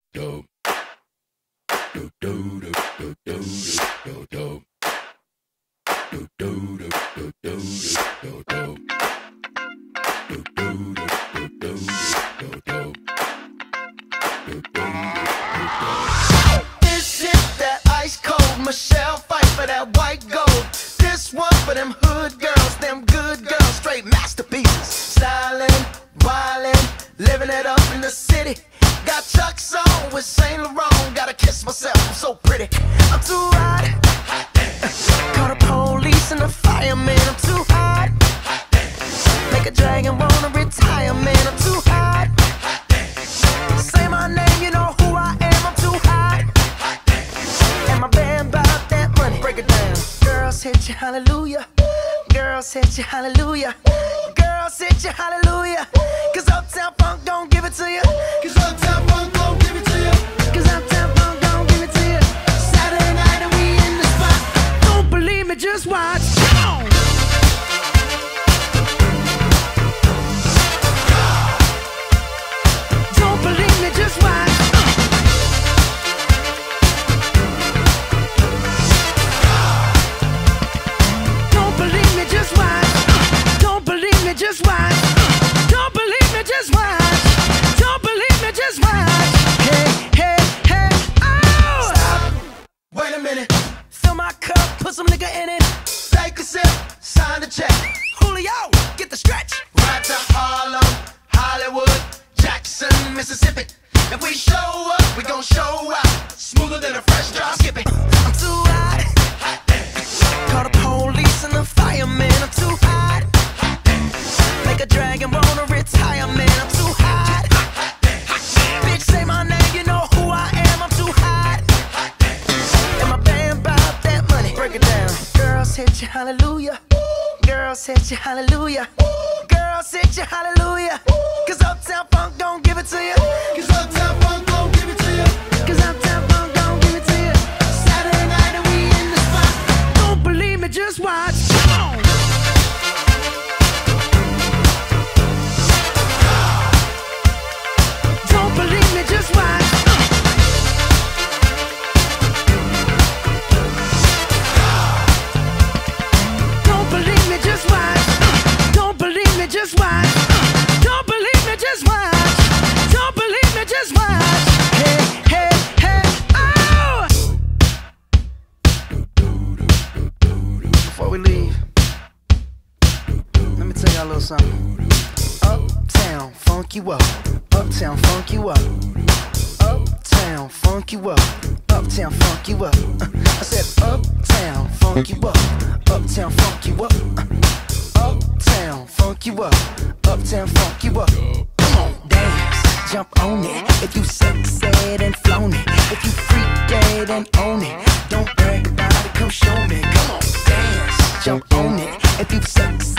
do do do do do do do do do do do do do do do do This is that ice cold Michelle fight for that white gold. This one for them hood girls, them good girls, straight masterpieces. Stylin', wildin', living it up in the city. Got Chuck's on with Saint Laurent. Gotta kiss myself, I'm so pretty. I'm too hot. Call the police and the fireman. I'm too hot. Make a dragon wanna retire, man. I'm too hot. Say my name, you know who I am. I'm too hot. And my band bought that money. Break it down. Girls hit you, hallelujah. Girls hit you, hallelujah. Girls hit you, hallelujah. Cause Uptown Funk don't give it to you. Cause Uptown Funk don't give it to you. Cause Uptown Funk don't give it to you. Saturday night and we in the spot. Don't believe me, just watch. Come on. Don't believe me, just watch. Don't believe me, just watch. Don't believe me, just watch. Don't believe me, just watch. Don't believe me, just watch. Hey, hey, hey, oh! Stop. Wait a minute. Fill my cup, put some nigga in it. Take a sip, sign the check. Julio, get the stretch. Right to Harlem, Hollywood, Jackson, Mississippi. If we show up, we gon' show out. Smoother than a fresh drop skipping. I'm too hot. Call the police and the fireman. I'm too hot. Make a dragon wanna retire, man. I'm too hot. Bitch, say my name, you know who I am. I'm too hot. And my band bought that money. Break it down. Girls hit you, hallelujah. Girls hit you, hallelujah. Girls hit you, hallelujah. Cause Uptown Funk don't give it to you. Cause Uptown Funk don't give it to you. Cause Uptown Funk don't give it to you. Saturday night and we in the spot. Don't believe me, just watch. Come on. Don't believe me, just watch. Don't believe me, just watch. Don't believe me, just watch. Don't believe me, just watch. Don't believe me, just watch. Hey, hey, hey, oh! Before we leave, let me tell y'all a little something. Uptown, funk you up. Uptown, funk you up. Uptown, funk you up. Uptown, funk you up. I said uptown, funk you up. Uptown, funk you up. Uptown, funk you up. Uptown, funk you up. Come on, dance, jump on it. If you sexed and flown it. If you freak dead and own it. Don't brag about it, come show me. Come on, dance, jump on it. If you sexed